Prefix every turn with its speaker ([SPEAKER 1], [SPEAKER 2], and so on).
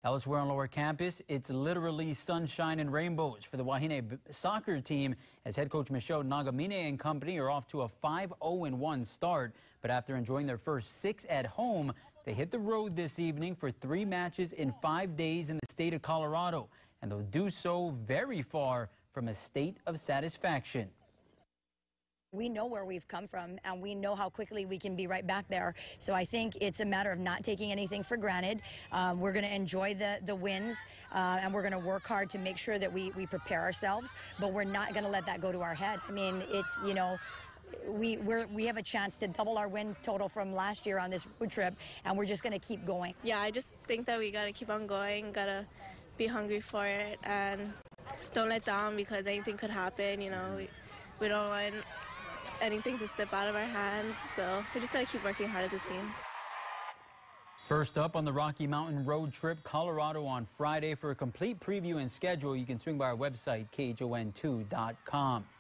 [SPEAKER 1] Elsewhere on Lower Campus, it's literally sunshine and rainbows for the Wahine soccer team as head coach Michelle Nagamine and company are off to a 5-0-1 start. But after enjoying their first 6 at home, they hit the road this evening for 3 matches in 5 days in the state of Colorado. And they'll do so very far from a state of satisfaction.
[SPEAKER 2] We know where we've come from, and we know how quickly we can be right back there. So I think it's a matter of not taking anything for granted. We're going to enjoy the wins, and we're going to work hard to make sure that we prepare ourselves, but we're not going to let that go to our head. I mean, it's, you know, we have a chance to double our win total from last year on this road trip, and we're just going to keep going.
[SPEAKER 3] Yeah, I just think that we got to keep on going, got to be hungry for it, and don't let down because anything could happen, you know. We don't want anything to slip out of our hands, so we just got to keep working hard as a team.
[SPEAKER 1] First up on the Rocky Mountain road trip, Colorado on Friday. For a complete preview and schedule, you can swing by our website, KHON2.com.